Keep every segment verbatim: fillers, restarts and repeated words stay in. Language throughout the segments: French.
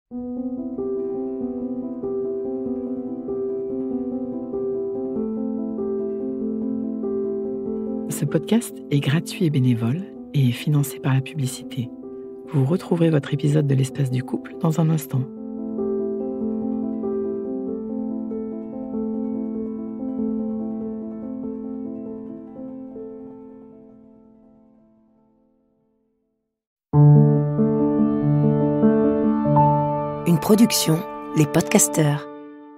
Ce podcast est gratuit et bénévole et est financé par la publicité. Vous retrouverez votre épisode de l'Espace du couple dans un instant. Une production, Les Podcasteurs.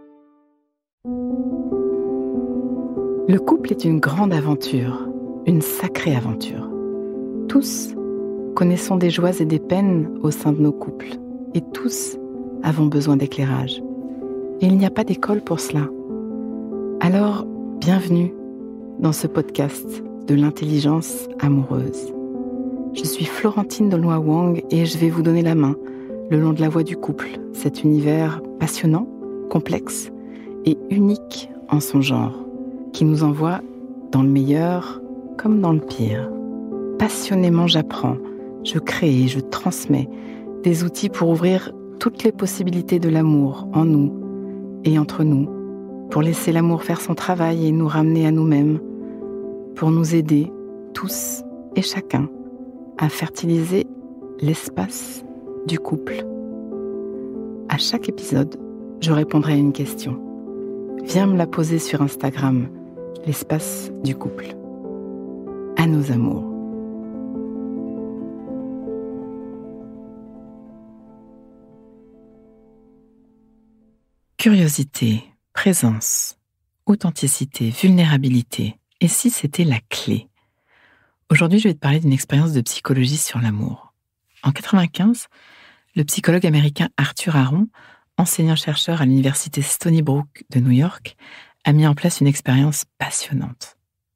Le couple est une grande aventure, une sacrée aventure. Tous connaissons des joies et des peines au sein de nos couples, et tous avons besoin d'éclairage. Et il n'y a pas d'école pour cela. Alors, bienvenue dans ce podcast de l'intelligence amoureuse. Je suis Florentine Dolnoy-Wang et je vais vous donner la main le long de la voie du couple, cet univers passionnant, complexe et unique en son genre, qui nous envoie dans le meilleur comme dans le pire. Passionnément, j'apprends, je crée et je transmets des outils pour ouvrir toutes les possibilités de l'amour en nous et entre nous, pour laisser l'amour faire son travail et nous ramener à nous-mêmes, pour nous aider, tous et chacun, à fertiliser l'espace du couple. À chaque épisode, je répondrai à une question. Viens me la poser sur Instagram, l'espace du couple. À nos amours. Curiosité, présence, authenticité, vulnérabilité. Et si c'était la clé ? Aujourd'hui, je vais te parler d'une expérience de psychologie sur l'amour. En quatre-vingt-quinze, le psychologue américain Arthur Aron, enseignant-chercheur à l'université Stony Brook de New York, a mis en place une expérience passionnante.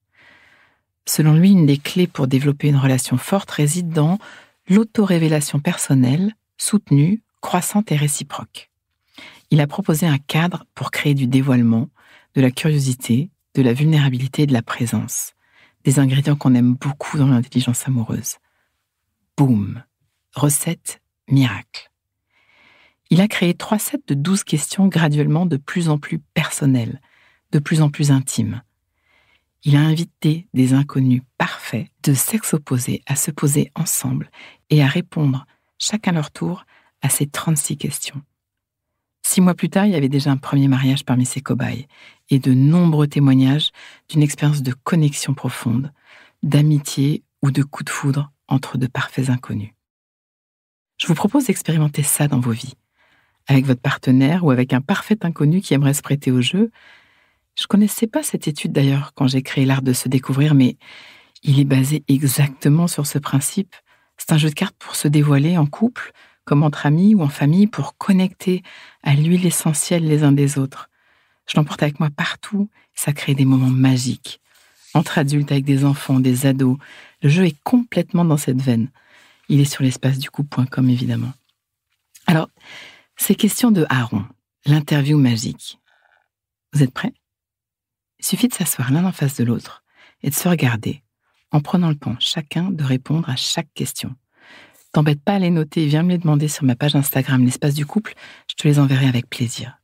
Selon lui, une des clés pour développer une relation forte réside dans l'autorévélation personnelle, soutenue, croissante et réciproque. Il a proposé un cadre pour créer du dévoilement, de la curiosité, de la vulnérabilité et de la présence, des ingrédients qu'on aime beaucoup dans l'intelligence amoureuse. Boum! Recette miracle. Il a créé trois sets de douze questions graduellement de plus en plus personnelles, de plus en plus intimes. Il a invité des inconnus parfaits de sexe opposé à se poser ensemble et à répondre, chacun leur tour, à ces trente-six questions. Six mois plus tard, il y avait déjà un premier mariage parmi ses cobayes et de nombreux témoignages d'une expérience de connexion profonde, d'amitié ou de coup de foudre entre de parfaits inconnus. Je vous propose d'expérimenter ça dans vos vies, avec votre partenaire ou avec un parfait inconnu qui aimerait se prêter au jeu. Je ne connaissais pas cette étude d'ailleurs quand j'ai créé l'art de se découvrir, mais il est basé exactement sur ce principe. C'est un jeu de cartes pour se dévoiler en couple, comme entre amis ou en famille, pour connecter à l'huile essentielle les uns des autres. Je l'emporte avec moi partout, ça crée des moments magiques. Entre adultes, avec des enfants, des ados, le jeu est complètement dans cette veine. Il est sur l'espace du couple point com évidemment. Alors, ces questions de Aron, l'interview magique. Vous êtes prêts ? Il suffit de s'asseoir l'un en face de l'autre et de se regarder, en prenant le temps chacun de répondre à chaque question. T'embête pas à les noter, viens me les demander sur ma page Instagram, l'espace du couple, je te les enverrai avec plaisir.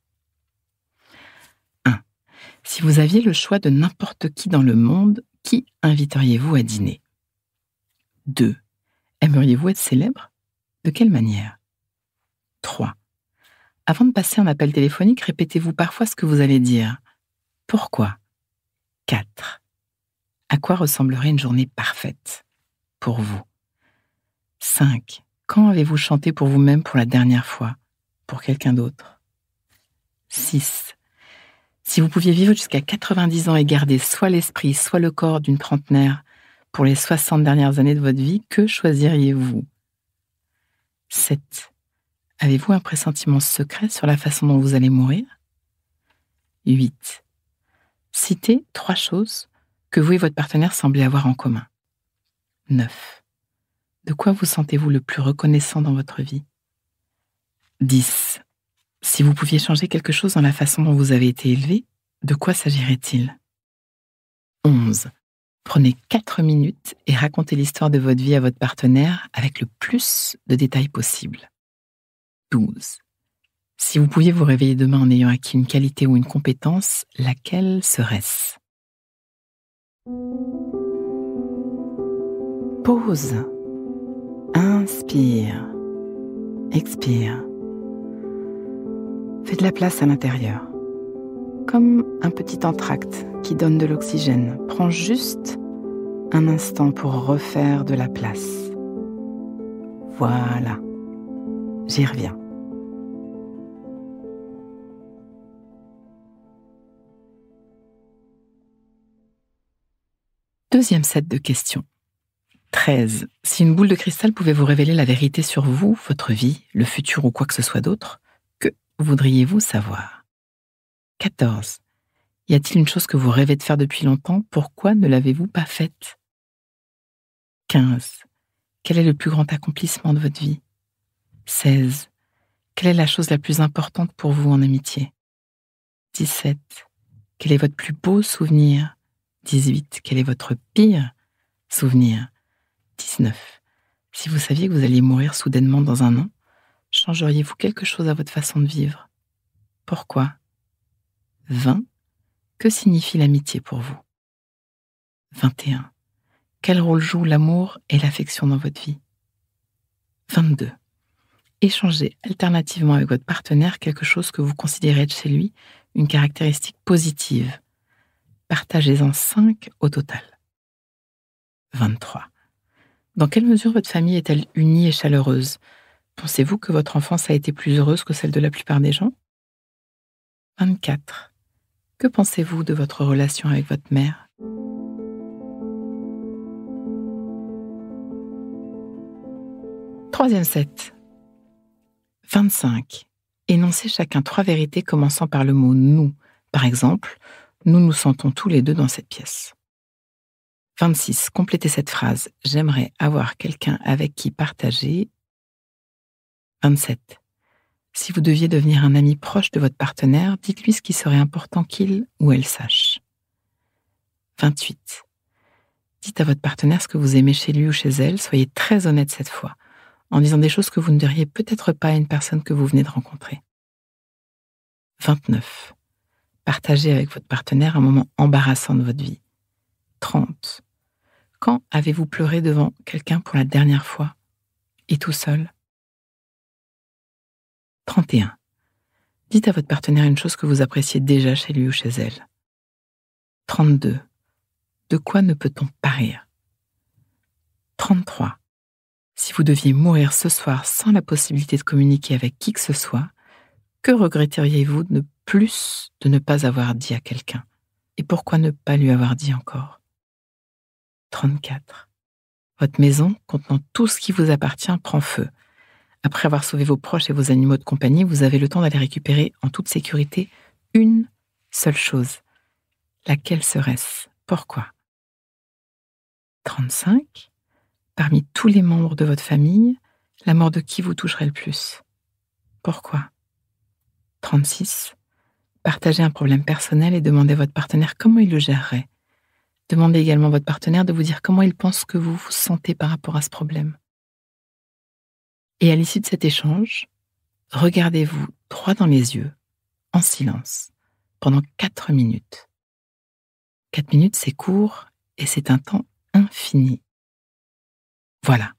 un. Si vous aviez le choix de n'importe qui dans le monde, qui inviteriez-vous à dîner ? deux. Aimeriez-vous être célèbre ? De quelle manière ? trois. Avant de passer un appel téléphonique, répétez-vous parfois ce que vous allez dire. Pourquoi ? quatre. À quoi ressemblerait une journée parfaite pour vous ? cinq. Quand avez-vous chanté pour vous-même pour la dernière fois ? Pour quelqu'un d'autre ? six. Si vous pouviez vivre jusqu'à quatre-vingt-dix ans et garder soit l'esprit, soit le corps d'une trentenaire pour les soixante dernières années de votre vie, que choisiriez-vous ? sept. Avez-vous un pressentiment secret sur la façon dont vous allez mourir ? huit. Citez trois choses que vous et votre partenaire semblez avoir en commun. neuf. De quoi vous sentez-vous le plus reconnaissant dans votre vie ? dix. Si vous pouviez changer quelque chose dans la façon dont vous avez été élevé, de quoi s'agirait-il ? onze. Prenez quatre minutes et racontez l'histoire de votre vie à votre partenaire avec le plus de détails possible. douze. Si vous pouviez vous réveiller demain en ayant acquis une qualité ou une compétence, laquelle serait-ce ? Pause. Inspire. Expire. Fais de la place à l'intérieur. Comme un petit entracte qui donne de l'oxygène. Prends juste un instant pour refaire de la place. Voilà. J'y reviens. Deuxième set de questions. treize. Si une boule de cristal pouvait vous révéler la vérité sur vous, votre vie, le futur ou quoi que ce soit d'autre, que voudriez-vous savoir ? quatorze. Y a-t-il une chose que vous rêvez de faire depuis longtemps ? Pourquoi ne l'avez-vous pas faite ? quinze. Quel est le plus grand accomplissement de votre vie ? seize. Quelle est la chose la plus importante pour vous en amitié ? dix-sept. Quel est votre plus beau souvenir ? dix-huit. Quel est votre pire souvenir ? dix-neuf. Si vous saviez que vous alliez mourir soudainement dans un an, changeriez-vous quelque chose à votre façon de vivre ? Pourquoi ? vingt. Que signifie l'amitié pour vous ? vingt et un. Quel rôle joue l'amour et l'affection dans votre vie ? vingt-deux. Échangez alternativement avec votre partenaire quelque chose que vous considérez être chez lui une caractéristique positive. Partagez-en cinq au total. vingt-trois. Dans quelle mesure votre famille est-elle unie et chaleureuse ? Pensez-vous que votre enfance a été plus heureuse que celle de la plupart des gens ? vingt-quatre. Que pensez-vous de votre relation avec votre mère ? Troisième set. vingt-cinq. Énoncez chacun trois vérités commençant par le mot « nous ». Par exemple, « nous nous sentons tous les deux dans cette pièce ». vingt-six. Complétez cette phrase « J'aimerais avoir quelqu'un avec qui partager ». vingt-sept. Si vous deviez devenir un ami proche de votre partenaire, dites-lui ce qui serait important qu'il ou elle sache. vingt-huit. Dites à votre partenaire ce que vous aimez chez lui ou chez elle, soyez très honnête cette fois, en disant des choses que vous ne diriez peut-être pas à une personne que vous venez de rencontrer. vingt-neuf. Partagez avec votre partenaire un moment embarrassant de votre vie. trente. Quand avez-vous pleuré devant quelqu'un pour la dernière fois et tout seul ? trente et un. Dites à votre partenaire une chose que vous appréciez déjà chez lui ou chez elle. trente-deux. De quoi ne peut-on pas rire ? trente-trois. Si vous deviez mourir ce soir sans la possibilité de communiquer avec qui que ce soit, que regretteriez-vous de plus de ne pas avoir dit à quelqu'un ? Et pourquoi ne pas lui avoir dit encore ? trente-quatre. Votre maison, contenant tout ce qui vous appartient, prend feu. Après avoir sauvé vos proches et vos animaux de compagnie, vous avez le temps d'aller récupérer en toute sécurité une seule chose. Laquelle serait-ce ? Pourquoi ? trente-cinq. Parmi tous les membres de votre famille, la mort de qui vous toucherait le plus ? Pourquoi ? trente-six. Partagez un problème personnel et demandez à votre partenaire comment il le gérerait. Demandez également à votre partenaire de vous dire comment il pense que vous vous sentez par rapport à ce problème. Et à l'issue de cet échange, regardez-vous droit dans les yeux, en silence, pendant quatre minutes. Quatre minutes, c'est court et c'est un temps infini. Voilà.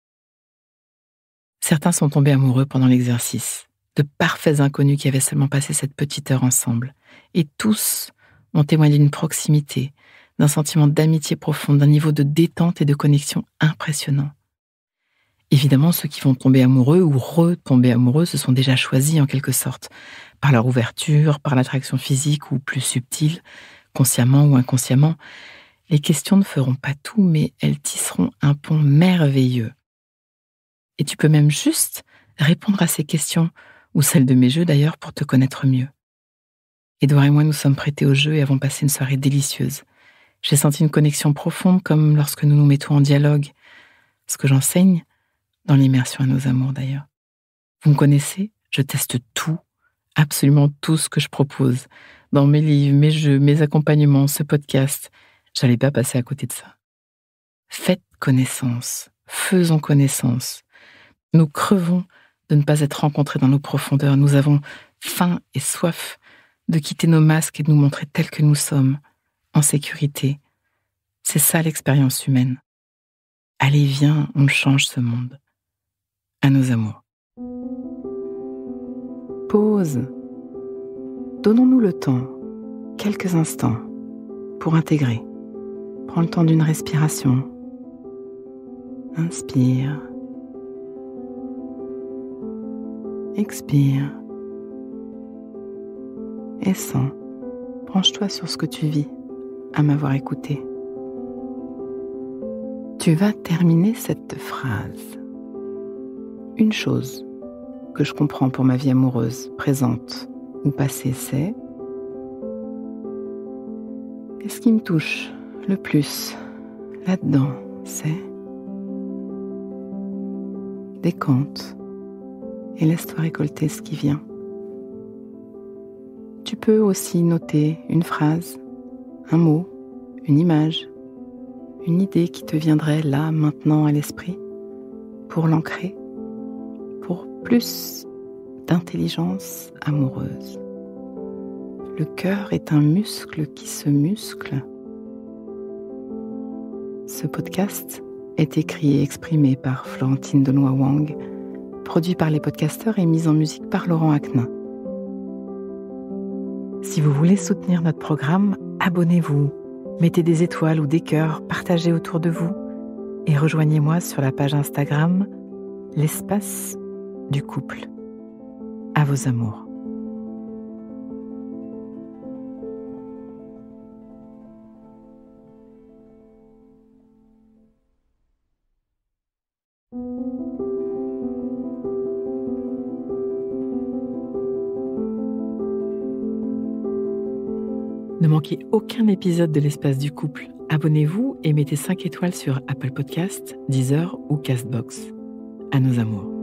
Certains sont tombés amoureux pendant l'exercice, de parfaits inconnus qui avaient seulement passé cette petite heure ensemble. Et tous ont témoigné d'une proximité, d'un sentiment d'amitié profonde, d'un niveau de détente et de connexion impressionnant. Évidemment, ceux qui vont tomber amoureux ou retomber amoureux se sont déjà choisis en quelque sorte, par leur ouverture, par l'attraction physique ou plus subtile, consciemment ou inconsciemment. Les questions ne feront pas tout, mais elles tisseront un pont merveilleux. Et tu peux même juste répondre à ces questions, ou celles de mes jeux d'ailleurs, pour te connaître mieux. Édouard et moi nous sommes prêtés au jeu et avons passé une soirée délicieuse. J'ai senti une connexion profonde comme lorsque nous nous mettons en dialogue. Ce que j'enseigne, dans l'immersion à nos amours d'ailleurs. Vous me connaissez, je teste tout, absolument tout ce que je propose. Dans mes livres, mes jeux, mes accompagnements, ce podcast, j'allais pas passer à côté de ça. Faites connaissance, faisons connaissance. Nous crevons de ne pas être rencontrés dans nos profondeurs. Nous avons faim et soif de quitter nos masques et de nous montrer tels que nous sommes, en sécurité. C'est ça l'expérience humaine. Allez, viens, on change ce monde. À nos amours. Pause. Donnons-nous le temps, quelques instants, pour intégrer. Prends le temps d'une respiration. Inspire. Expire. Et sens. Branche-toi sur ce que tu vis à m'avoir écouté. Tu vas terminer cette phrase. Une chose que je comprends pour ma vie amoureuse, présente ou passée, c'est: et ce qui me touche le plus là-dedans, c'est: décompte et laisse-toi récolter ce qui vient. Tu peux aussi noter une phrase, un mot, une image, une idée qui te viendrait là, maintenant à l'esprit, pour l'ancrer, pour plus d'intelligence amoureuse. Le cœur est un muscle qui se muscle. Ce podcast est écrit et exprimé par Florentine Denoy-Wang, produit par les podcasteurs et mis en musique par Laurent Aknin. Si vous voulez soutenir notre programme, abonnez-vous, mettez des étoiles ou des cœurs, partagez autour de vous et rejoignez-moi sur la page Instagram L'espace du couple. À vos amours. Ne manquez aucun épisode de l'Espace du couple. Abonnez-vous et mettez cinq étoiles sur Apple Podcasts, Deezer ou Castbox. À nos amours.